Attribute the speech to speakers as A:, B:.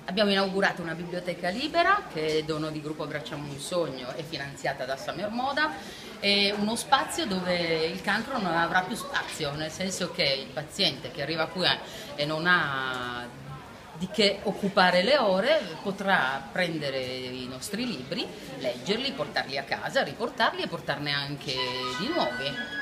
A: Abbiamo inaugurato una biblioteca libera che è dono di Gruppo Abbracciamo un Sogno e finanziata da Samer Moda, e uno spazio dove il cancro non avrà più spazio, nel senso che il paziente che arriva qui e non ha di che occupare le ore potrà prendere i nostri libri, leggerli, portarli a casa, riportarli e portarne anche di nuovi.